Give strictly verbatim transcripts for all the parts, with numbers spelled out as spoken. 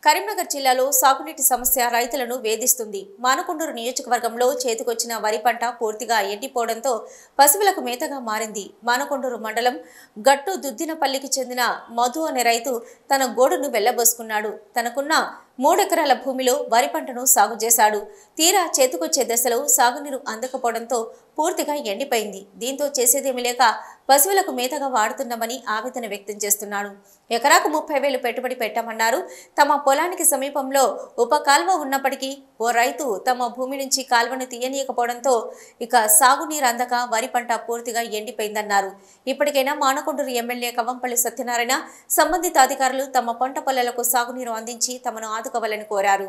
కరీంనగర్ జిల్లాలో సాగునీటి సమస్య రైతులను వేధిస్తుంది. మానకొండూరు నియోజకవర్గంలో చేతికొచ్చిన వరి పంట పూర్తిగా ఎండిపోవడంతో పశువులకు మేతగా మారింది. మానకొండూరు మండలం గట్టు దుద్దినపల్లికి చెందిన మధు అనే రైతు తన గోడును వెళ్లబోసుకున్నాడు. తనకున్న మూడెకరాల భూమిలో వరి పంటను సాగు చేశాడు. తీరా చేతికొచ్చే దశలో సాగునీరు అందకపోవడంతో పూర్తిగా ఎండిపోయింది. దీంతో చేసేదేమీ లేక పశువులకు మేతగా వాడుతున్నామని ఆవేదన వ్యక్తం చేస్తున్నాడు. ఎకరాకు ముప్పై వేలు పెట్టుబడి పెట్టామన్నారు. తమ పొలానికి సమీపంలో ఉప కాల్వ ఉన్నప్పటికీ ఓ రైతు తమ భూమి నుంచి కాల్వను తీయనీయకపోవడంతో ఇక సాగునీరు అందక వరి పంట పూర్తిగా ఎండిపోయిందన్నారు. ఇప్పటికైనా మానకొండూరు ఎమ్మెల్యే కవంపల్లి సత్యనారాయణ సంబంధిత అధికారులు తమ పంట పొలాలకు సాగునీరు అందించి తమను ఆదుకోవాలని కోరారు.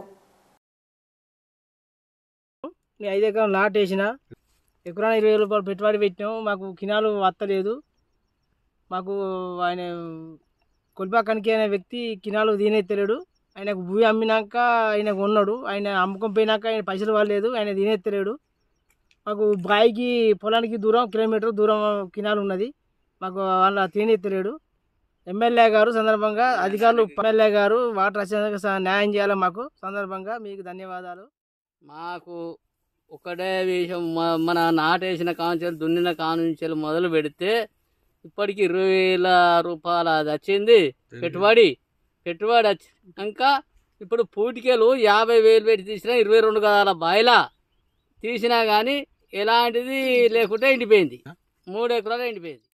ఐదు ఎకరాలు నాటేసిన ఎకరా ఇరవై వేల రూపాయలు పెట్టుబడి పెట్టినాం. మాకు కినాలు వత్తలేదు. మాకు ఆయన కొలిపాకనికి అనే వ్యక్తి కినాలు తినేత్తలేడు. ఆయనకు భూమి అమ్మినాక ఆయనకు ఉన్నాడు. ఆయన అమ్మకం పోయినాక ఆయన పైసలు వాళ్ళలేదు. ఆయన తినేత్తలేడు. మాకు బాయికి పొలానికి దూరం కిలోమీటర్ దూరం కినాలు ఉన్నది. మాకు వాళ్ళ తినేత్తలేడు. ఎమ్మెల్యే గారు సందర్భంగా అధికారులు ఎమ్మెల్యే గారు వాటర్ వచ్చేందుకు న్యాయం చేయాలి. మాకు సందర్భంగా మీకు ధన్యవాదాలు. మాకు ఒకటే విషయం, మన నాటేసిన కాంచెలు దున్నిన కాంచెలు మొదలు పెడితే ఇప్పటికి ఇరవై వేల రూపాయలు అది వచ్చింది పెట్టుబడి. పెట్టుబడి వచ్చినాక ఇప్పుడు పూటికేలు యాభై వేలు పెట్టి తీసినా ఇరవై రెండు గదాల బాయిలా తీసినా కానీ ఎలాంటిది లేకుంటే ఎండిపోయింది. మూడు ఎకరాలు ఎండిపోయింది.